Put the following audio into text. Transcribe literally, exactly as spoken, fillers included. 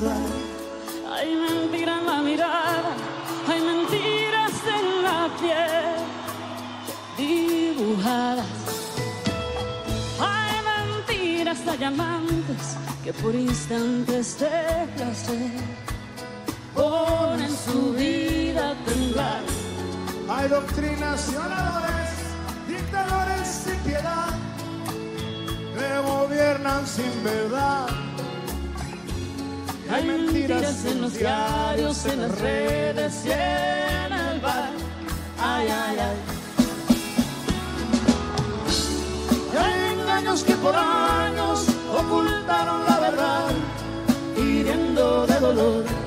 verdad. Hay mentira en la mirada, hay mentiras en la piel dibujadas. Hay mentiras, hay amantes que por instantes de placer ponen su vida a temblar. Hay doctrinas violadores, dictadores sin piedad, que gobiernan sin verdad. Hay mentiras en los diarios, en las redes y en el bar. Ay, ay, ay. Y hay engaños que por años ocultaron la verdad, hiriendo de dolor